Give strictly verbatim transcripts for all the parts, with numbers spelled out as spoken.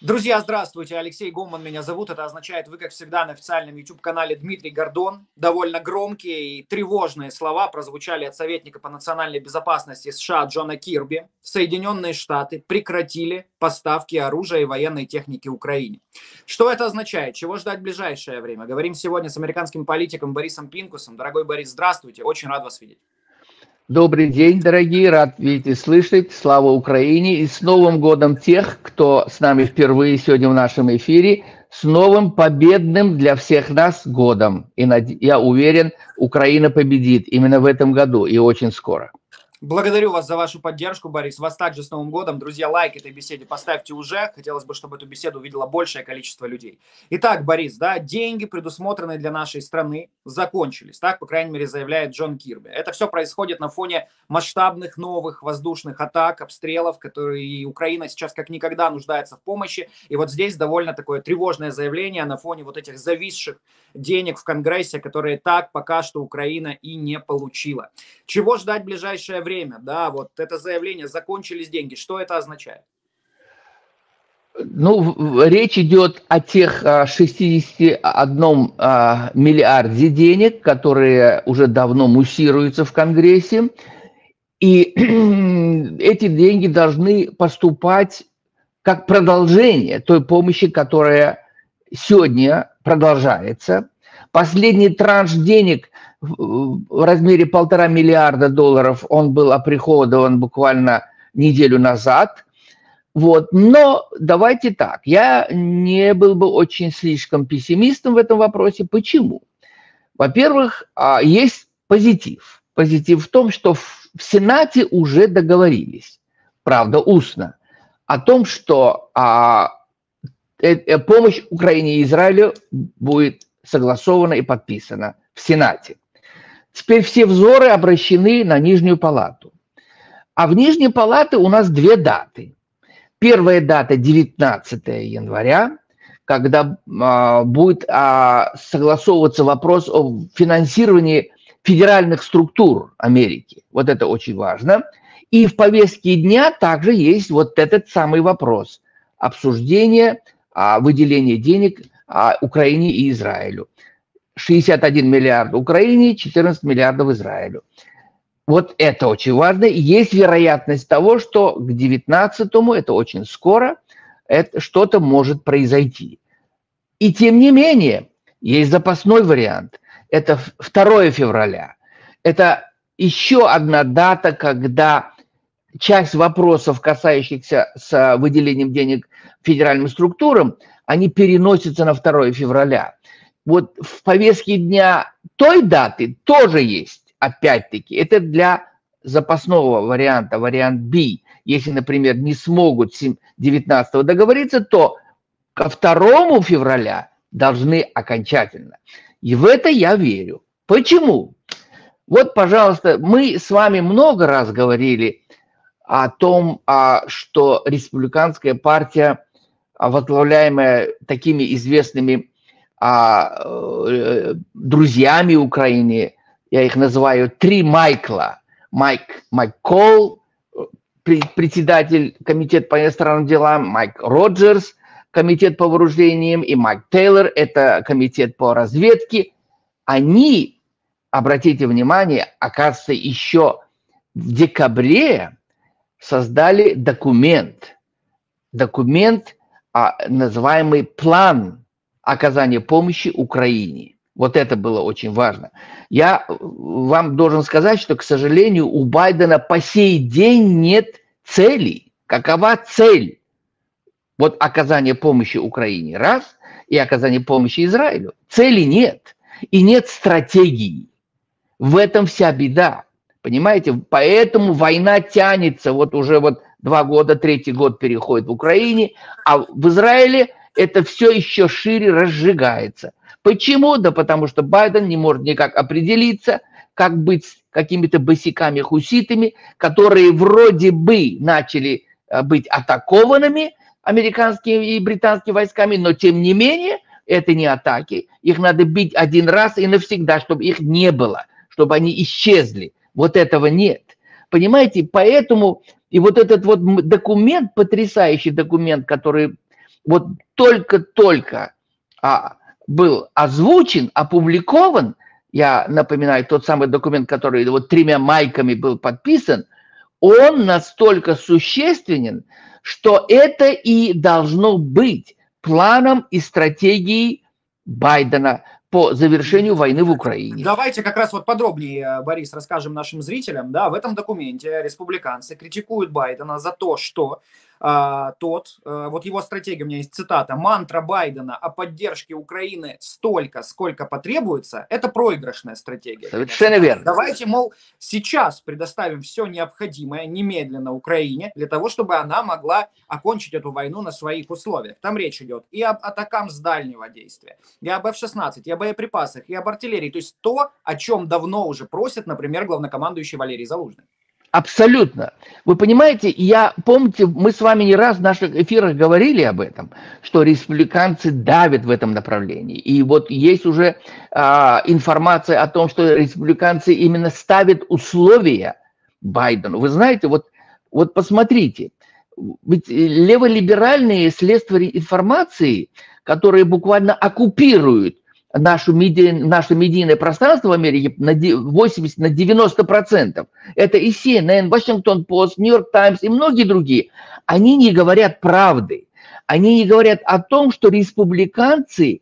Друзья, здравствуйте. Алексей Гоман меня зовут. Это означает, вы, как всегда, на официальном YouTube-канале Дмитрий Гордон. Довольно громкие и тревожные слова прозвучали от советника по национальной безопасности США Джона Кирби. Соединенные Штаты прекратили поставки оружия и военной техники Украине. Что это означает? Чего ждать в ближайшее время? Говорим сегодня с американским политиком Борисом Пинкусом. Дорогой Борис, здравствуйте. Очень рад вас видеть. Добрый день, дорогие, рад видеть и слышать. Слава Украине! И с Новым годом тех, кто с нами впервые сегодня в нашем эфире. С новым победным для всех нас годом. И я уверен, Украина победит именно в этом году и очень скоро. Благодарю вас за вашу поддержку, Борис. Вас также с Новым годом. Друзья, лайк этой беседе поставьте уже. Хотелось бы, чтобы эту беседу увидело большее количество людей. Итак, Борис, да, деньги, предусмотренные для нашей страны, закончились. Так, по крайней мере, заявляет Джон Кирби. Это все происходит на фоне масштабных новых воздушных атак, обстрелов, которые Украина сейчас как никогда нуждается в помощи. И вот здесь довольно такое тревожное заявление на фоне вот этих зависших денег в Конгрессе, которые так пока что Украина и не получила. Чего ждать в ближайшее время? Время, да, вот это заявление, закончились деньги, что это означает? Ну, речь идет о тех шестидесяти одном миллиарде денег, которые уже давно муссируются в Конгрессе, и эти деньги должны поступать как продолжение той помощи, которая сегодня продолжается. Последний транш денег в размере полтора миллиарда долларов, он был оприходован буквально неделю назад. Вот. Но давайте так, я не был бы очень слишком пессимистом в этом вопросе. Почему? Во-первых, есть позитив. Позитив в том, что в Сенате уже договорились, правда, устно, о том, что помощь Украине и Израилю будет согласована и подписана в Сенате. Теперь все взоры обращены на Нижнюю палату. А в Нижней палате у нас две даты. Первая дата девятнадцатое января, когда а, будет а, согласовываться вопрос о финансировании федеральных структур Америки. Вот это очень важно. И в повестке дня также есть вот этот самый вопрос обсуждения а, выделения денег а, Украине и Израилю. шестьдесят один миллиард Украине, четырнадцать миллиардов Израилю. Вот это очень важно. Есть вероятность того, что к девятнадцатому, это очень скоро, это что-то может произойти. И тем не менее, есть запасной вариант. Это второе февраля. Это еще одна дата, когда часть вопросов, касающихся с выделением денег федеральным структурам, они переносятся на второе февраля. Вот в повестке дня той даты тоже есть, опять-таки, это для запасного варианта, вариант Б. Если, например, не смогут девятнадцатого договориться, то ко второму февраля должны окончательно. И в это я верю. Почему? Вот, пожалуйста, мы с вами много раз говорили о том, что республиканская партия, возглавляемая такими известными а, друзьями Украины, я их называю три Майкла. Майк, Майк Колл, председатель комитета по иностранным делам, Майк Роджерс, комитет по вооружениям, и Майк Тейлор, это комитет по разведке. Они, обратите внимание, оказывается, еще в декабре создали документ. Документ, а, называемый план оказания помощи Украине. Вот это было очень важно. Я вам должен сказать, что, к сожалению, у Байдена по сей день нет цели. Какова цель? Вот оказание помощи Украине, раз, и оказание помощи Израилю. Цели нет. И нет стратегии. В этом вся беда. Понимаете? Поэтому война тянется. Вот уже вот два года, третий год переходит в Украине, а в Израиле это все еще шире разжигается. Почему? Да потому что Байден не может никак определиться, как быть с какими-то босиками-хуситами, которые вроде бы начали быть атакованными американскими и британскими войсками, но тем не менее это не атаки. Их надо бить один раз и навсегда, чтобы их не было, чтобы они исчезли. Вот этого нет. Понимаете? Поэтому и вот этот вот документ, потрясающий документ, который вот только-только а, был озвучен, опубликован, я напоминаю, тот самый документ, который вот тремя майками был подписан, он настолько существенен, что это и должно быть планом и стратегией Байдена по завершению войны в Украине. Давайте как раз вот подробнее, Борис, расскажем нашим зрителям. Да, в этом документе республиканцы критикуют Байдена за то, что а, тот, а, вот его стратегия, у меня есть цитата, мантра Байдена о поддержке Украины столько, сколько потребуется, это проигрышная стратегия. Совершенно верно. Давайте, мол, сейчас предоставим все необходимое немедленно Украине для того, чтобы она могла окончить эту войну на своих условиях. Там речь идет и об атакам с дальнего действия, и об эф шестнадцать, и об боеприпасах, и об артиллерии. То есть то, о чем давно уже просит, например, главнокомандующий Валерий Залужный. Абсолютно. Вы понимаете, я, помните, мы с вами не раз в наших эфирах говорили об этом, что республиканцы давят в этом направлении. И вот есть уже а, информация о том, что республиканцы именно ставят условия Байдену. Вы знаете, вот, вот посмотрите, ведь леволиберальные следствия информации, которые буквально оккупируют нашу меди... наше медийное пространство в Америке на восемьдесят на девяносто процентов. Это и си эн эн, Washington Post, New York Times и многие другие. Они не говорят правды. Они не говорят о том, что республиканцы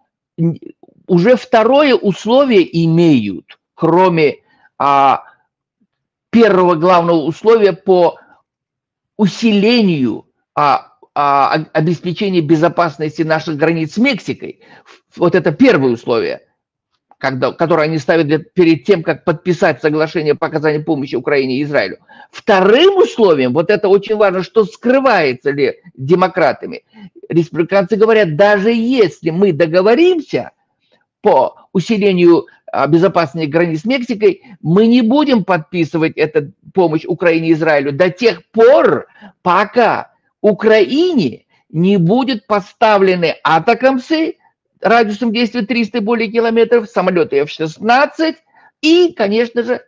уже второе условие имеют, кроме а, первого главного условия по усилению а, а, обеспечения безопасности наших границ с Мексикой. Вот это первое условие, когда, которое они ставят для, перед тем, как подписать соглашение по оказанию помощи Украине и Израилю. Вторым условием, вот это очень важно, что скрывается ли демократами. Республиканцы говорят, даже если мы договоримся по усилению безопасности границ с Мексикой, мы не будем подписывать эту помощь Украине и Израилю до тех пор, пока Украине не будут поставлены атакамсы радиусом действия триста и более километров, самолеты эф шестнадцать и, конечно же,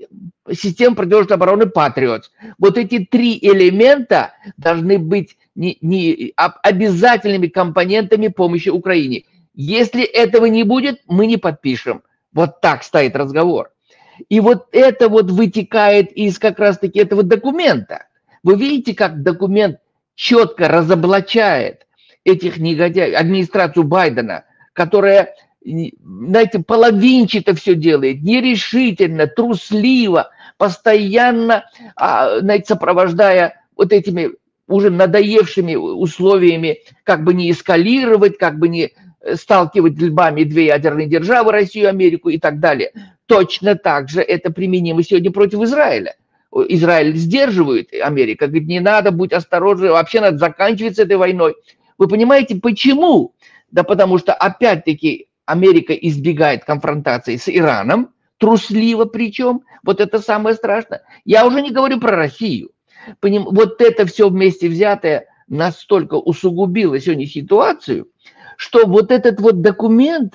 система противовоздушной обороны «Патриот». Вот эти три элемента должны быть не, не, обязательными компонентами помощи Украине. Если этого не будет, мы не подпишем. Вот так стоит разговор. И вот это вот вытекает из как раз-таки этого документа. Вы видите, как документ четко разоблачает этих негодяев, администрацию Байдена, которая, знаете, половинчато все делает, нерешительно, трусливо, постоянно, знаете, сопровождая вот этими уже надоевшими условиями, как бы не эскалировать, как бы не сталкивать лбами две ядерные державы, Россию, Америку и так далее. Точно так же это применимо сегодня против Израиля. Израиль сдерживает, Америка говорит, не надо, будь осторожен, вообще надо заканчивать с этой войной. Вы понимаете, почему? Да потому что, опять-таки, Америка избегает конфронтации с Ираном, трусливо причем, вот это самое страшное. Я уже не говорю про Россию. Поним... Вот это все вместе взятое настолько усугубило сегодня ситуацию, что вот этот вот документ,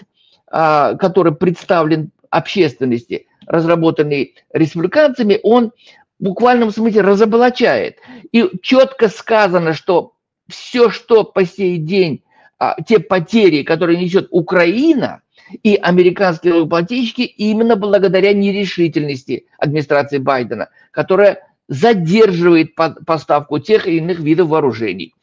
который представлен общественности, разработанный республиканцами, он в буквальном смысле разоблачает. И четко сказано, что все, что по сей день, те потери, которые несет Украина и американские налогоплательщики, именно благодаря нерешительности администрации Байдена, которая задерживает поставку тех или иных видов вооружений.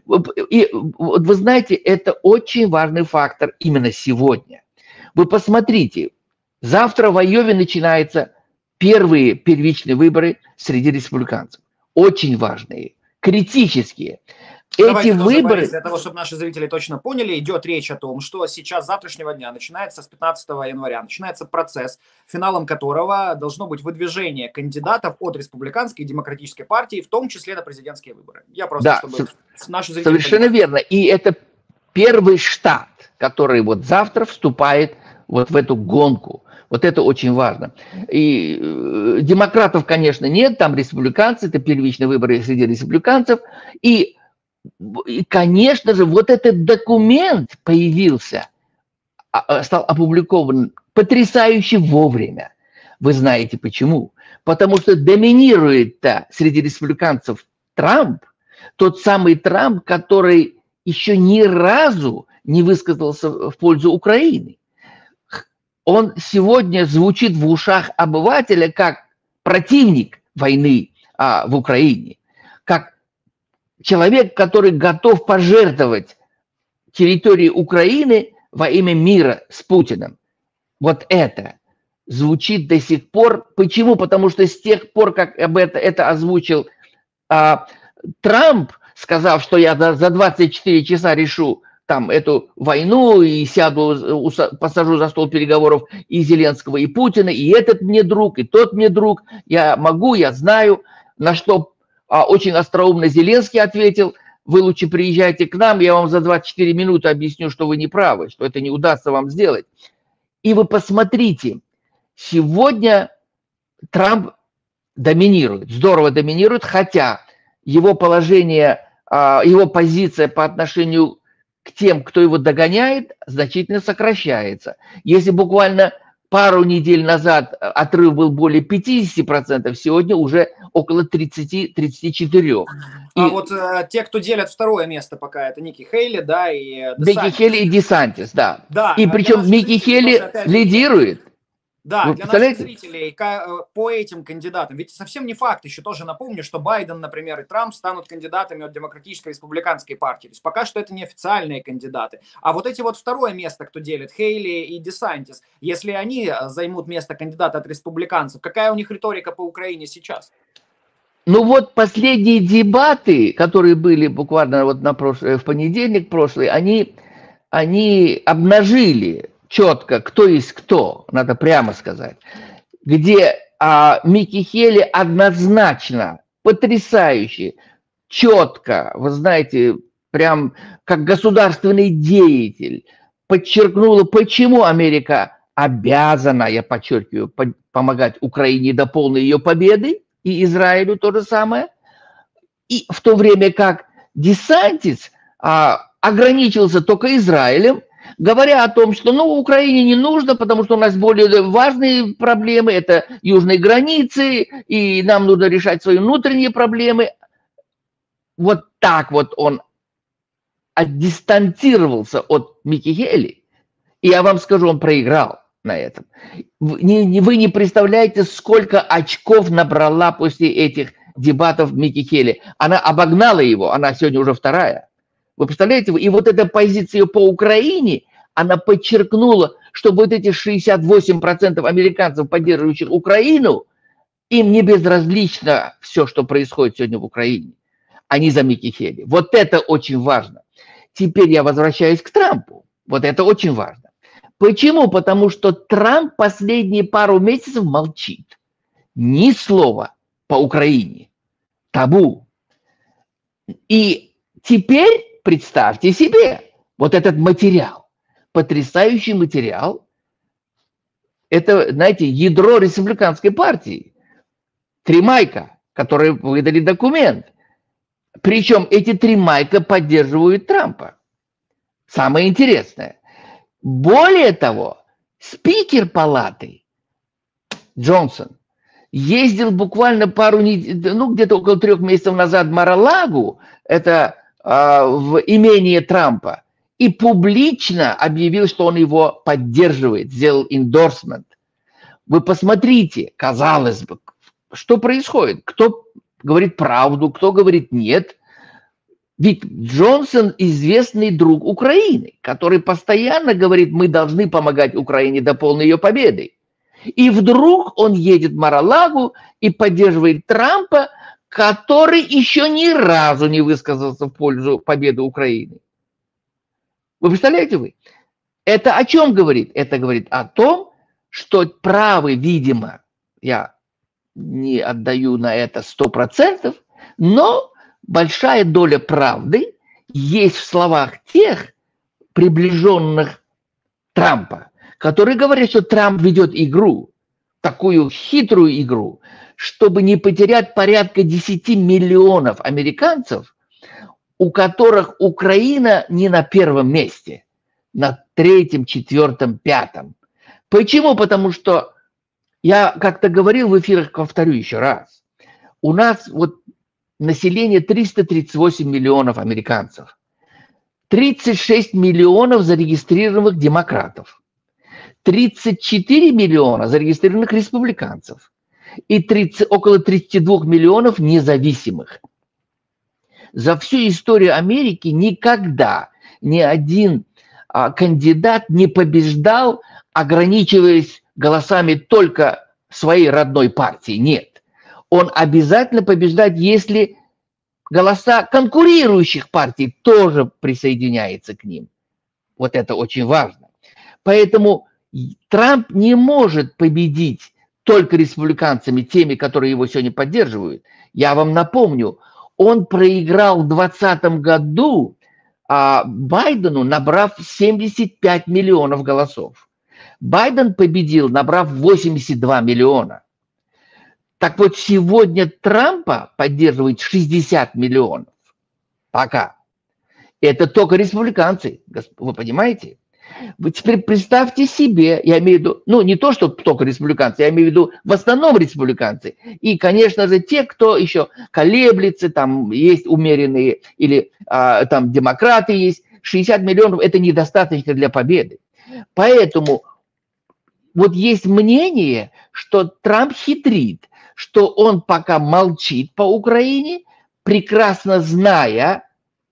И вот вы знаете, это очень важный фактор именно сегодня. Вы посмотрите, завтра в Айове начинаются первые первичные выборы среди республиканцев. Очень важные, критические. Давайте Эти тоже, выборы... Борис, для того, чтобы наши зрители точно поняли, идет речь о том, что сейчас, с завтрашнего дня, начинается с пятнадцатого января, начинается процесс, финалом которого должно быть выдвижение кандидатов от республиканской и демократической партии, в том числе на президентские выборы. Я просто, да, чтобы наши зрители совершенно понимали. верно. И это первый штат, который вот завтра вступает вот в эту гонку. Вот это очень важно. И э, демократов, конечно, нет, там республиканцы, это первичные выборы среди республиканцев. И И, конечно же, вот этот документ появился, стал опубликован потрясающе вовремя. Вы знаете почему? Потому что доминирует-то среди республиканцев Трамп, тот самый Трамп, который еще ни разу не высказался в пользу Украины. Он сегодня звучит в ушах обывателя как противник войны а, в Украине, как человек, который готов пожертвовать территорией Украины во имя мира с Путиным. Вот это звучит до сих пор. Почему? Потому что с тех пор, как об это, это озвучил а, Трамп, сказав, что я за двадцать четыре часа решу там эту войну и сяду, посажу за стол переговоров и Зеленского, и Путина, и этот мне друг, и тот мне друг, я могу, я знаю, на что а, очень остроумно Зеленский ответил: вы лучше приезжайте к нам, я вам за двадцать четыре минуты объясню, что вы не правы, что это не удастся вам сделать. И вы посмотрите, сегодня Трамп доминирует, здорово доминирует, хотя его положение, его позиция по отношению к тем, кто его догоняет, значительно сокращается. Если буквально пару недель назад отрыв был более пятидесяти процентов, сегодня уже около тридцати-тридцати четырёх. А и вот э, те, кто делят второе место пока, это Ники Хейли, да, и Ники Хейли и Десантис, да. Да, и причем Ники Хейли тоже, опять, лидирует. Да, Вы для наших зрителей по этим кандидатам, ведь совсем не факт, еще тоже напомню, что Байден, например, и Трамп станут кандидатами от Демократической и Республиканской партии. То есть пока что это не официальные кандидаты. А вот эти вот второе место, кто делит, Хейли и Десантис, если они займут место кандидата от республиканцев, какая у них риторика по Украине сейчас? Ну вот последние дебаты, которые были буквально вот на прошлый, в понедельник прошлый, они, они обнажили четко, кто есть кто, надо прямо сказать, где а, Ники Хейли однозначно, потрясающе, четко, вы знаете, прям как государственный деятель, подчеркнула, почему Америка обязана, я подчеркиваю, по помогать Украине до полной ее победы, и Израилю то же самое, и в то время как Десантис а, ограничился только Израилем, говоря о том, что ну, Украине не нужно, потому что у нас более важные проблемы, это южные границы, и нам нужно решать свои внутренние проблемы. Вот так вот он отдистанцировался от Ники Хейли, и я вам скажу, он проиграл на этом. Вы не, вы не представляете, сколько очков набрала после этих дебатов Ники Хейли. Она обогнала его, она сегодня уже вторая. Вы представляете? И вот эта позиция по Украине, она подчеркнула, что вот эти шестьдесят восемь процентов американцев, поддерживающих Украину, им не безразлично все, что происходит сегодня в Украине. Они за Ники Хейли. Вот это очень важно. Теперь я возвращаюсь к Трампу. Вот это очень важно. Почему? Потому что Трамп последние пару месяцев молчит. Ни слова по Украине. Табу. И теперь представьте себе вот этот материал. Потрясающий материал. Это, знаете, ядро республиканской партии. Три майка, которые выдали документ. Причем эти три майка поддерживают Трампа. Самое интересное. Более того, спикер палаты Джонсон ездил буквально пару недель, ну где-то около трех месяцев назад в Мар-а-Лагу, это э, в имении Трампа, и публично объявил, что он его поддерживает, сделал эндорсмент. Вы посмотрите, казалось бы, что происходит, кто говорит правду, кто говорит нет. Ведь Джонсон известный друг Украины, который постоянно говорит, мы должны помогать Украине до полной ее победы. И вдруг он едет в Мар-а-Лагу и поддерживает Трампа, который еще ни разу не высказался в пользу победы Украины. Вы представляете вы? Это о чем говорит? Это говорит о том, что правы, видимо, я не отдаю на это сто процентов, но большая доля правды есть в словах тех приближенных Трампа, которые говорят, что Трамп ведет игру, такую хитрую игру, чтобы не потерять порядка десяти миллионов американцев, у которых Украина не на первом месте, на третьем, четвертом, пятом. Почему? Потому что я как-то говорил в эфирах, повторю еще раз, у нас вот население триста тридцать восемь миллионов американцев. тридцать шесть миллионов зарегистрированных демократов, тридцать четыре миллиона зарегистрированных республиканцев и тридцать, около тридцати двух миллионов независимых. За всю историю Америки никогда ни один а, кандидат не побеждал, ограничиваясь голосами только своей родной партии. Нет. Он обязательно побеждает, если голоса конкурирующих партий тоже присоединяются к ним. Вот это очень важно. Поэтому Трамп не может победить только республиканцами, теми, которые его сегодня поддерживают. Я вам напомню, он проиграл в двадцатом году а, Байдену, набрав семьдесят пять миллионов голосов. Байден победил, набрав восемьдесят два миллиона. Так вот, сегодня Трампа поддерживает шестьдесят миллионов. Пока. Это только республиканцы, вы понимаете? Вы теперь представьте себе, я имею в виду, ну не то, что только республиканцы, я имею в виду в основном республиканцы. И, конечно же, те, кто еще колеблется, там есть умеренные или а, там демократы есть, шестьдесят миллионов – это недостаточно для победы. Поэтому вот есть мнение, что Трамп хитрит, что он пока молчит по Украине, прекрасно зная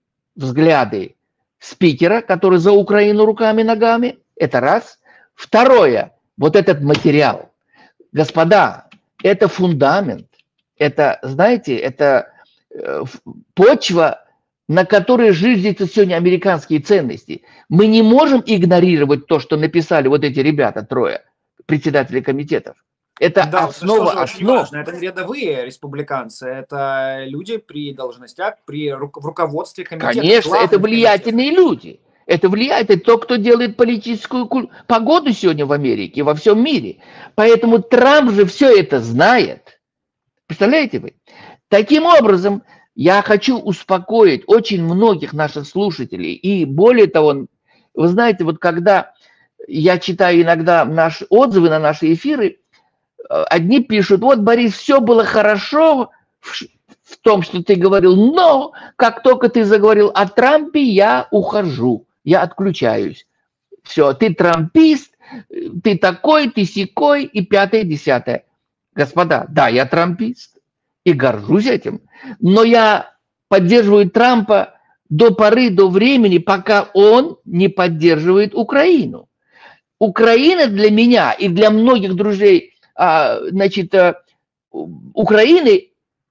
взгляды спикера, который за Украину руками и ногами. Это раз. Второе, вот этот материал. Господа, это фундамент. Это, знаете, это э, почва, на которой жизнятся сегодня американские ценности. Мы не можем игнорировать то, что написали вот эти ребята, трое, председатели комитетов. Это да, основа это основ. важно. Это не рядовые республиканцы, это люди при должностях, при ру- в руководстве комитета. Конечно, это влиятельные люди. Это влияет, это то, кто делает политическую погоду сегодня в Америке, во всем мире. Поэтому Трамп же все это знает. Представляете вы? Таким образом, я хочу успокоить очень многих наших слушателей. И более того, вы знаете, вот когда я читаю иногда наши отзывы на наши эфиры, одни пишут: вот, Борис, все было хорошо в, в том, что ты говорил, но как только ты заговорил о Трампе, я ухожу, я отключаюсь. Все, ты трампист, ты такой, ты сякой и пятое, десятое. Господа, да, я трампист и горжусь этим, но я поддерживаю Трампа до поры, до времени, пока он не поддерживает Украину. Украина для меня и для многих друзей, значит, Украины,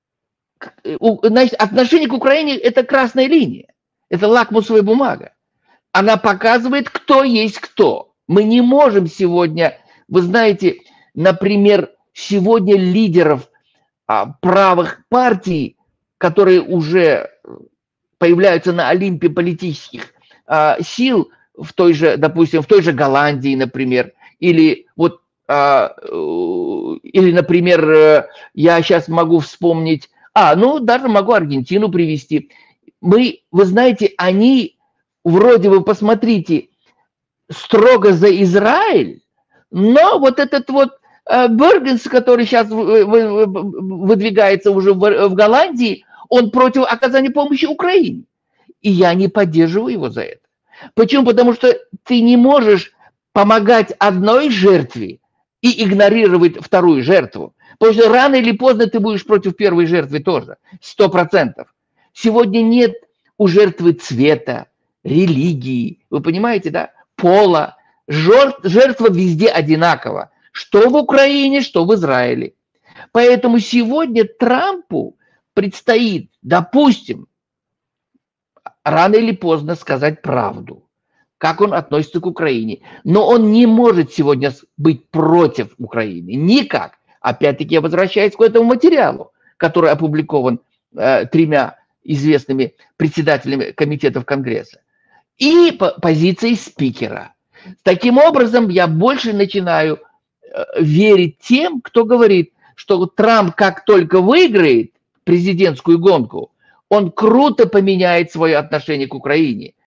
значит, отношение к Украине – это красная линия, это лакмусовая бумага. Она показывает, кто есть кто. Мы не можем сегодня, вы знаете, например, сегодня лидеров а, правых партий, которые уже появляются на Олимпе политических а, сил, в той же, допустим, в той же Голландии, например, или вот, а, или, например, я сейчас могу вспомнить, а, ну, даже могу Аргентину привести. Мы, вы знаете, они вроде бы, посмотрите, строго за Израиль, но вот этот вот Бергенс, который сейчас выдвигается уже в Голландии, он против оказания помощи Украине. И я не поддерживаю его за это. Почему? Потому что ты не можешь помогать одной жертве и игнорировать вторую жертву. Потому что рано или поздно ты будешь против первой жертвы тоже. Сто процентов. Сегодня нет у жертвы цвета, религии, вы понимаете, да? Пола. Жертва везде одинакова. Что в Украине, что в Израиле. Поэтому сегодня Трампу предстоит, допустим, рано или поздно сказать правду, как он относится к Украине. Но он не может сегодня быть против Украины. Никак. Опять-таки я возвращаюсь к этому материалу, который опубликован э, тремя известными председателями комитетов Конгресса. И по позиции спикера. Таким образом, я больше начинаю э, верить тем, кто говорит, что Трамп как только выиграет президентскую гонку, он круто поменяет свое отношение к Украине.